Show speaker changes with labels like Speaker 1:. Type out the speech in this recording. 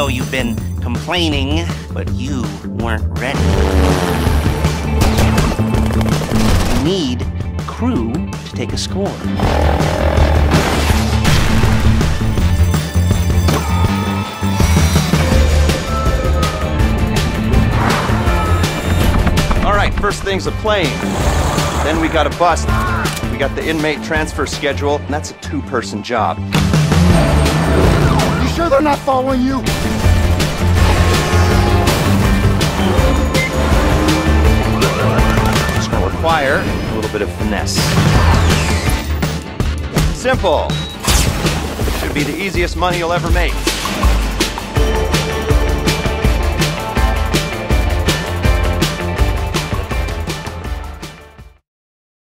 Speaker 1: know you've been complaining, but you weren't ready. You need crew to take a score.
Speaker 2: All right, first thing's a plane. Then we got a bus. We got the inmate transfer schedule, and that's a two-person job.
Speaker 3: You sure they're not following you?
Speaker 2: It's gonna require a little bit of finesse. Simple. Should be the easiest money you'll ever make.